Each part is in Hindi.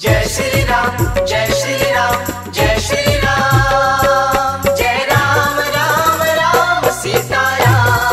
जय श्री राम, जय श्री राम, जय श्री राम, जय राम राम राम सीताराम।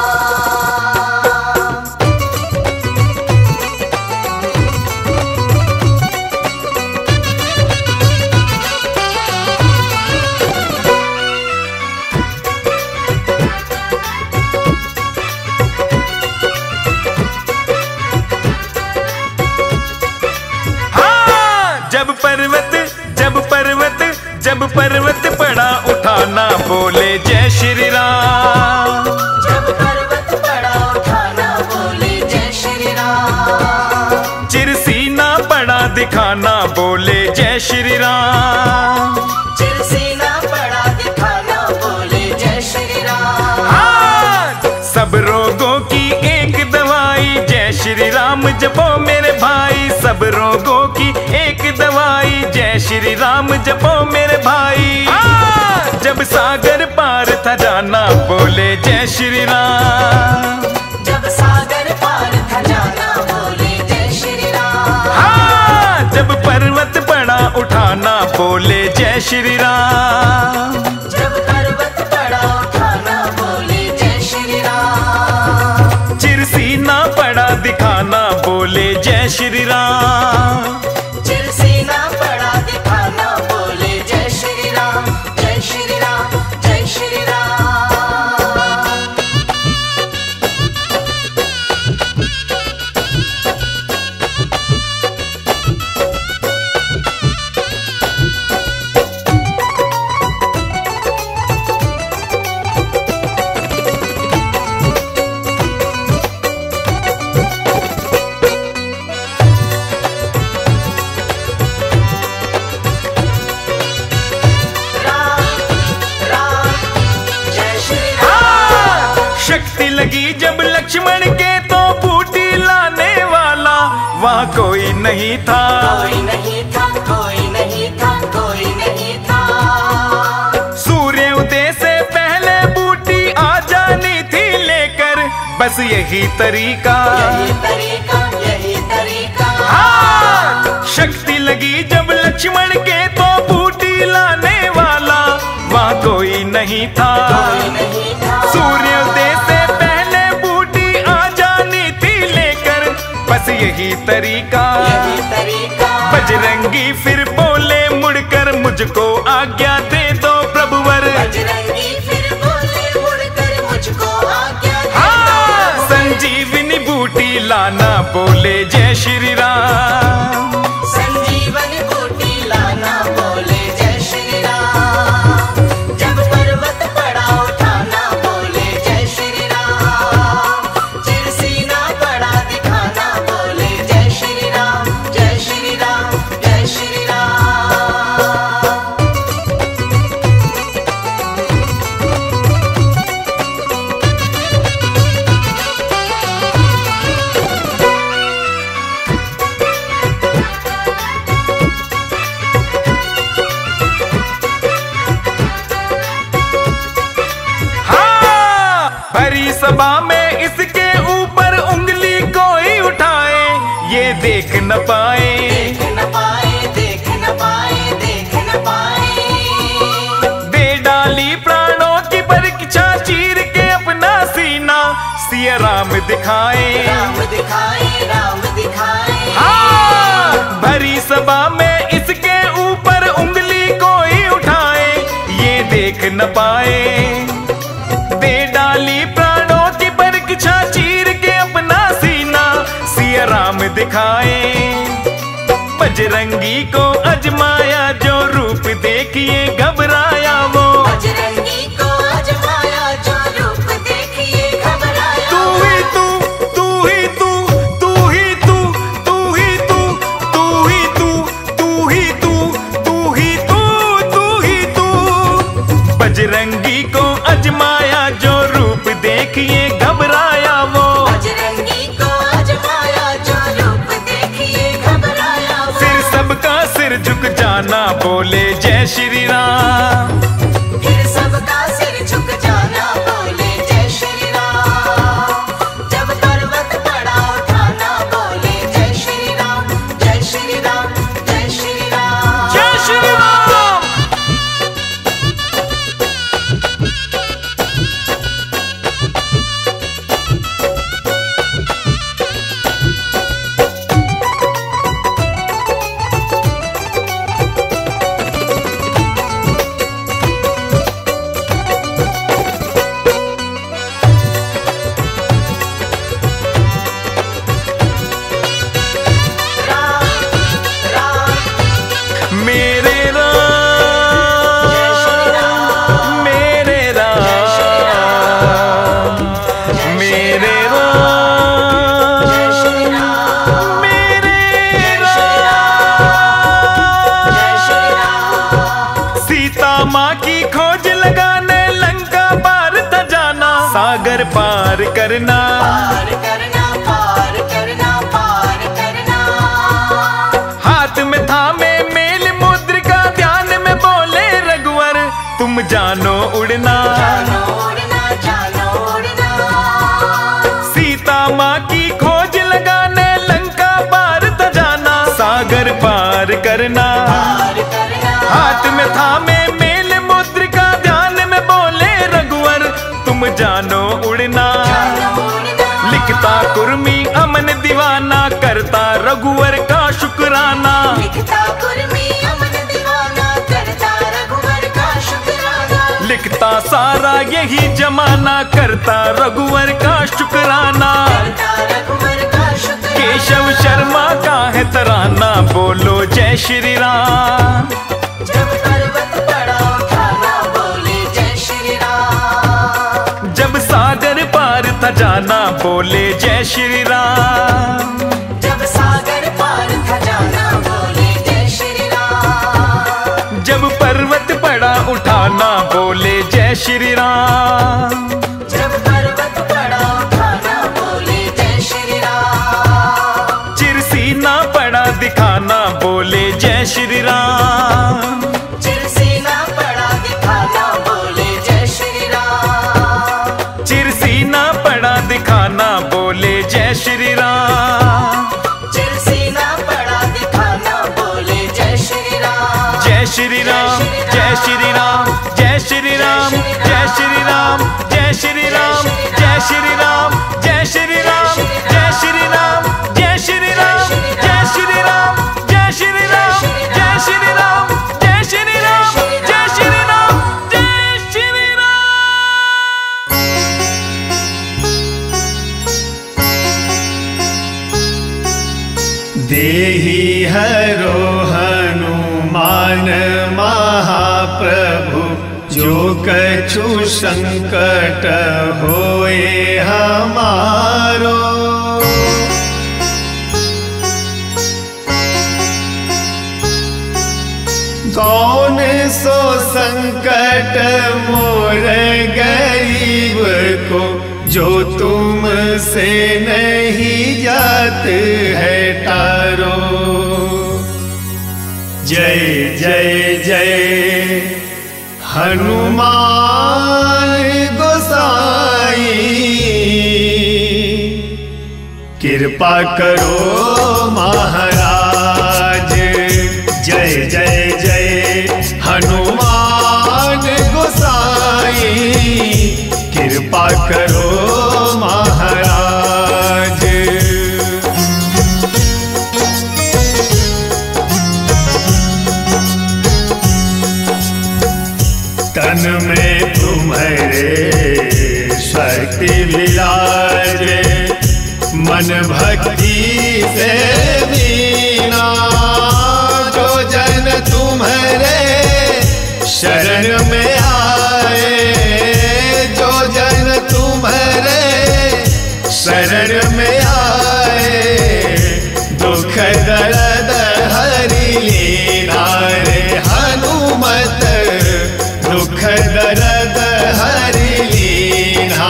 जब पर्वत पड़ा उठाना बोले जय श्री राम। जब पर्वत पड़ा उठाना बोले जय श्री राम। चिरसीना पड़ा दिखाना बोले जय श्री राम। चिरसीना पड़ा दिखाना बोले जय श्री राम। हाँ, सब रोगों की एक दवाई जय श्री राम जपो मेरे भाई। सब रोगों की एक दवाई जय श्री राम जपो मेरे भाई। जब सागर पार था जाना बोले जय श्री राम। जब सागर पार था जाना बोले जय श्री राम। हाँ, जब पर्वत पड़ा उठाना बोले जय श्री राम। जब पर्वत पड़ा उठाना बोले जय श्री राम। चिरसीना पड़ा दिखाना बोले जय श्री राम। चिरसीना पड़ा दिखाना बोले जय श्री राम, जय श्री राम, जय श्री राम। शक्ति लगी जब लक्ष्मण के तो बूटी लाने वाला वहाँ कोई नहीं था। कोई नहीं था, कोई नहीं था, कोई नहीं था। सूर्य उदय से पहले बूटी आ जानी थी लेकर बस यही तरीका। यही तरीका, यही तरीका। हाँ, शक्ति लगी जब लक्ष्मण के तो बूटी लाने वाला वहाँ कोई नहीं था। कोई नहीं था। सूर्योदय से पहले बूटी आ जानी थी लेकर बस यही तरीका। यही तरीका। बजरंगी फिर बोले मुड़कर मुझको आज्ञा दे दो प्रभुवर। बजरंगी फिर बोले मुड़कर मुझको आज्ञा दे दो। हाँ, संजीवनी बूटी लाना बोले जय श्री राम। संजीवनी बूटी लाना बोले जय श्री राम। जब पर्वत पड़ा उठाना बोले जय श्री राम। चिरसीना पड़ा दिखाना बोले जय श्री राम, जय श्री राम, जय श्री राम। भरी सभा में इसके ऊपर उंगली कोई उठाए ये देख न पाए। देख न पाए, देख न पाए, देख न पाए। दे डाली प्राणों की परीक्षा चीर के अपना सीना सिया राम दिखाए। राम दिखाए, राम दिखाए। हाँ, भरी सभा में इसके ऊपर उंगली कोई उठाए ये देख न पाए। दे डाली प्राणों की परीक्षा चीर के अपना सीना सिया राम दिखाए। बजरंगी को अजमाया जो रूप देखिए घबराया वो। बजरंगी को अजमाया जो रूप देखिए घबराया। तू ही तू, तू ही तू, तू ही तू, तू ही तू, तू ही तू, तू ही तू, तू ही तू, तू ही तू। बजरंगी को अजमाया जो रूप देखिए घबराया वो। बजरंगी को अजमाया जो रूप देखिए घबराया वो। फिर सबका सिर झुक जाना बोले जय श्री राम। फिर सबका सिर झुक जाना बोले जय श्री राम। जब पर्वत पड़ा उठाना बोले जय श्री राम, जय श्री राम, जय श्री सागर पार करना, पार करना, पार करना, पार करना। हाथ में थामे मेल मुद्रिका, ध्यान में बोले रघुवर तुम जानो उड़ना, जानो उड़ना, जानो उड़ना। सीता माँ की खोज लगाने लंका पार त जाना, सागर पार करना, पार करना। हाथ में थामे मेल मुद्रिका, ध्यान में बोले रघुवर तुम जानो उड़ना, जानो उड़ना। लिखता कुर्मी अमन दीवाना, करता रघुवर का शुक्राना, लिखता कुर्मी अमन दीवाना, करता रघुवर का शुक्राना। लिखता सारा यही जमाना, करता रघुवर का शुक्राना। करता रघुवर का शुक्राना। केशव शर्मा का है तराना, बोलो जय श्री राम। जब पर्वत पड़ा उठाना, बोले जय श्री राम। जब सागर पार था जाना, बोले जय श्री राम। जब सागर पार था जाना, बोले जय श्री राम। जब पर्वत पड़ा उठाना, बोले जय श्री राम। जब पर्वत पड़ा उठाना, बोले जय श्री राम। चिरसीना पड़ा दिखाना, बोले जय श्री राम। चिरसीना पड़ा दिखाना, बोले जय श्री राम। चिरसीना पड़ा दिखाना, बोले जय श्री राम। चिरसीना पड़ा दिखाना, बोले जय श्री राम। जय श्री राम, जय श्री राम, जय श्री राम, जय श्री राम, जय श्री राम, जय श्री राम, जय श्री राम, जय श्री राम, जय श्री राम, जय श्री राम, जय श्री राम, जय श्री राम, जय श्री राम, जय श्री राम, जय श्री राम। देहि हरो हनुमान महाप्रभु, जो कछु संकट होए हमारो। कौन सो संकट मोर गरीब को, जो तुमसे नहीं जात है तारो। जय जय जय हनुमान गोसाई, कृपा करो महाराज। जय जय जय हनुमान गोसाई, कृपा करो महाराज। तन में तुम्हारे शक्ति विराजे, मन भक्ति से दीना। जो जन तुम्हारे शरण में आए, जो जन तुम्हारे शरण में आए, दुख दर्द हरि लीना रे हनुमत, दुख दर्द हरि लीना।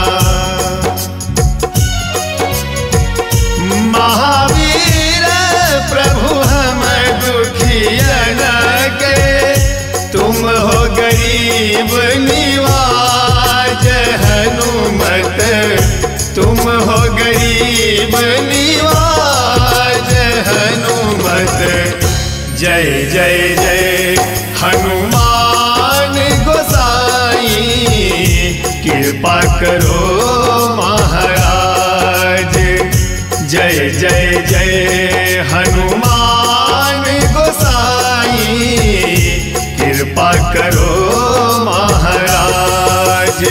महावीर प्रभु हम दुखियन के, तुम हो गरीब निवाज हनुमत, तुम हो गरीब निवाज हनुमत। जय जय जय हनुमान गोसाई, कृपा करो महाराज। जय जय जय हनुमान गोसाई, कृपा करो महाराज।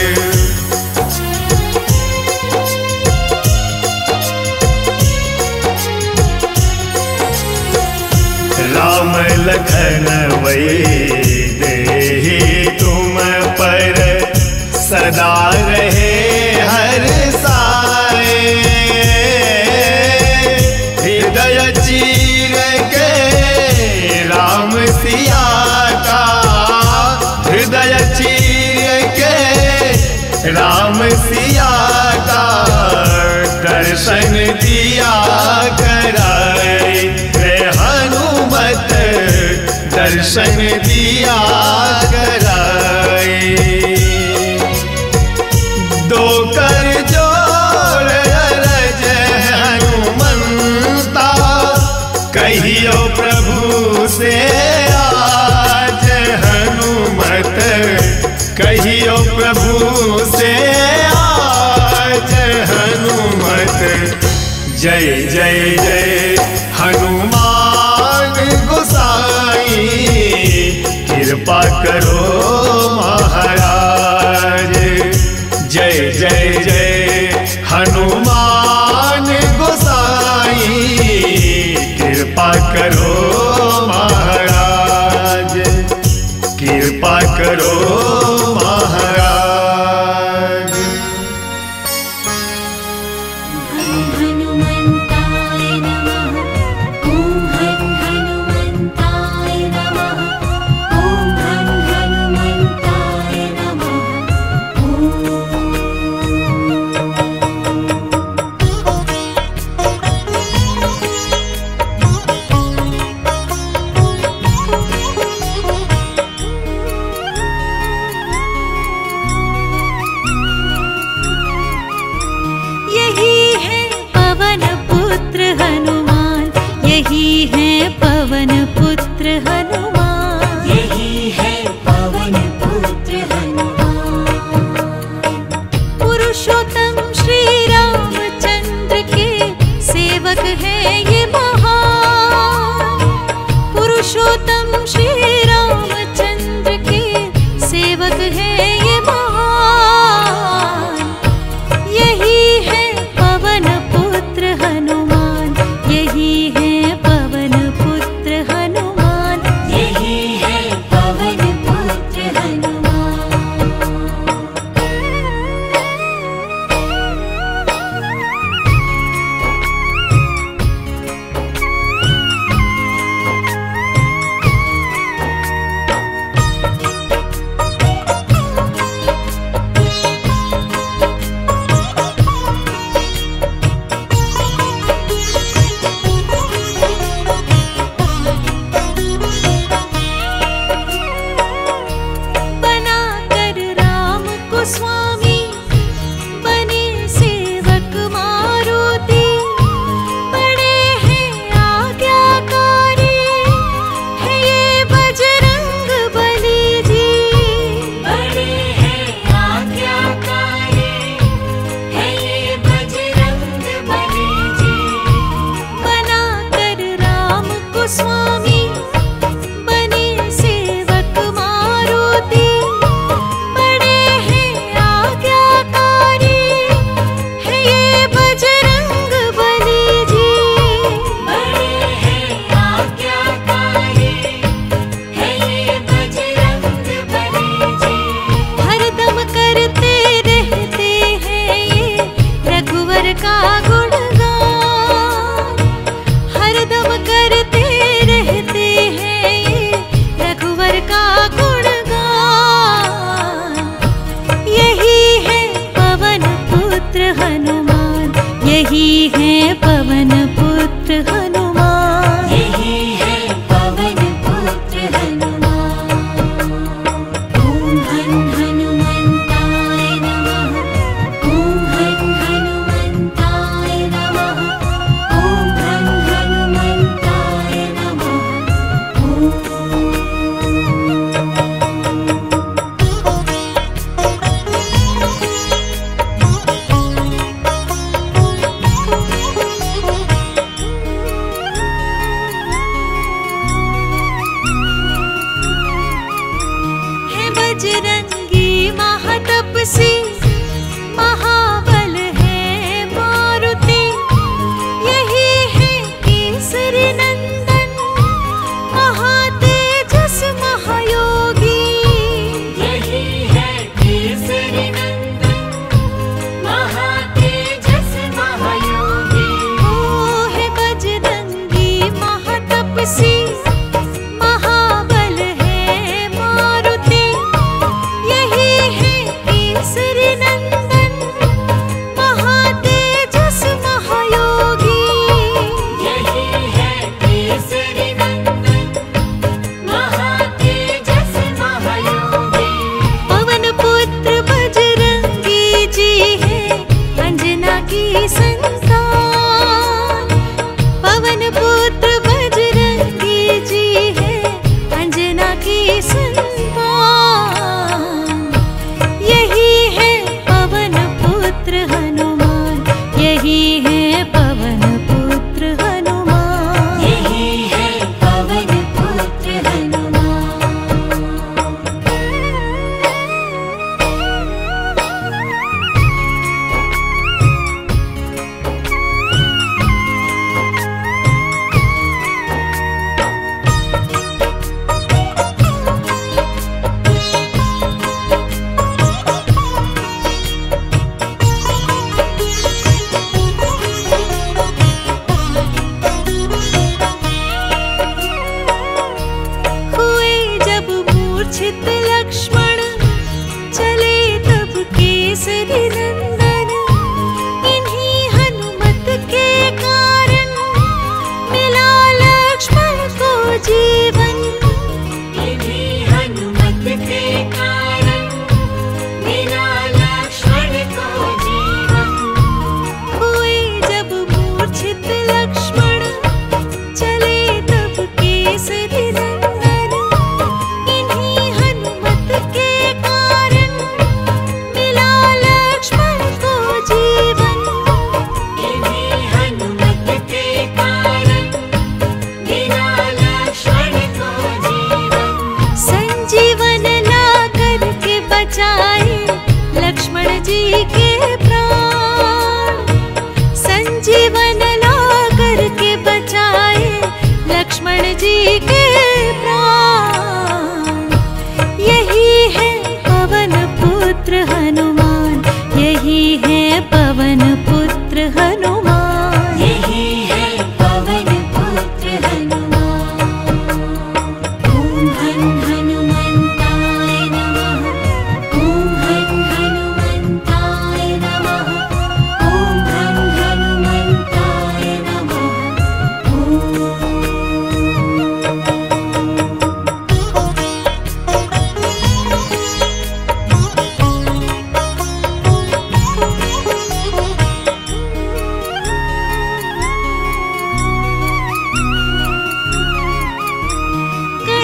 राम लखन वै देहि तुम पर, सदा रहे हर साए। हृदय चीर के राम सिया का, हृदय चीर के राम दर्शन दिया कराए। दो कर जोड़ अरज हनुमंता, कहियो प्रभु से आज हनुमत, कहियो प्रभु से आज हनुमत। जय जय जय हनुमान गोसाई, कृपा करो महाराज। जय जय जय हनुमान गोसाई, कृपा करो महाराज, कृपा करो महाराज। यही है पवन पुत्र हनुमान, यही है पवन पुत्र हनुमान। पुरुषोत्तम श्री रामचंद्र के सेवक है ये महान। पुरुषोत्तम श्री रामचंद्र के सेवक है ये महान। यही है पवन पुत्र हनुमान, यही है पवन पुत्र हनुमान, यही है पवन पुत्र हनुमान। बनाकर राम को स्वामी बने सेवक मारुति। बड़े हैं आज्ञाकारी है ये बजरंग बली जी। बड़े हैं आज्ञाकारी है ये बजरंग बली जी। बनाकर राम को स्वामी बने सेवक मारुति। बड़े हैं आज्ञाकारी है ये बजरंग बली जी। बड़े हैं आज्ञाकारी है ये बजरंग बली जी। हरदम करते रहते हैं ये रघुवर का गुणगान। हरदम करते रहते हैं ये रघुवर का गुणगान। यही है पवन पुत्र हनुमान, यही है पवन पुत्र हनुमान। यही है पवन पुत्र हनुमान। ओम हन हनुमंताय नमः, ओम हन हनुमंताय नमः, ओम हन हनुमंताय नमः। ओम है बजरंगी महातपसी, महाबल है मारुति। यही है केसरी नंदन, महातेजस महायोगी। यही है केसरी नंदन, महातेजस महायोगी। ओ है बजरंगी महातपसी, महाबल है मारुति। यही है केसरी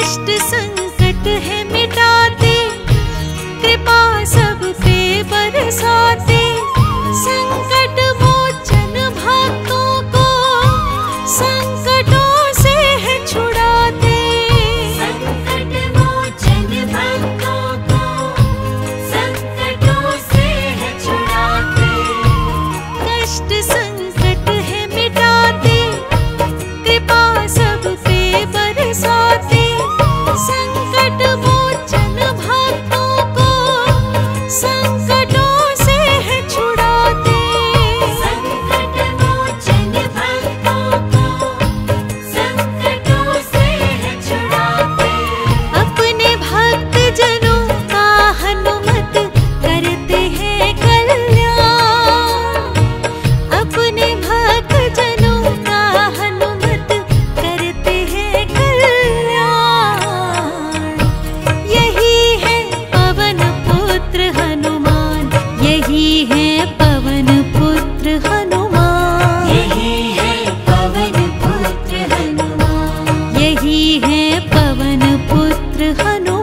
कष्ट संकट है मिटाते, कृपा सब पे बरसाते, संकट मोचन भक्तों को संकटों से है छुड़ाते। संकट मोचन भक्तों को संकटों से है छुड़ाते। कष्ट संकट है मिटाते, कृपा सब पे बरसाते, संकट मोचन भक्तों को संकटों से है छुड़ाते। संकट मोचन भक्तों को संकटों से है छुड़ाते। अपने भक्त जनों का हनुमत करते हैं कल्याण, अपने भक्त जनों का हनुमत करते हैं कल्याण। यही है पवन पुत्र हनुमान, यही है पवन पुत्र हनुमान, यही है पवन पुत्र हनुमान, यही है पवन पुत्र हनुमान।